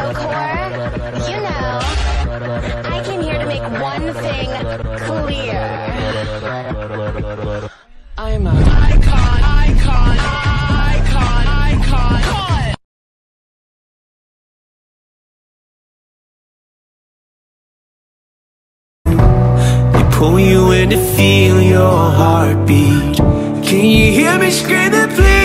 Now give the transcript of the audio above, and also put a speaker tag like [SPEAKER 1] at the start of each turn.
[SPEAKER 1] Core, you know, I came here to make one thing clear.
[SPEAKER 2] I'm an icon, icon, icon, icon.
[SPEAKER 3] They pull you in to feel your heartbeat. Can you hear me screaming, please?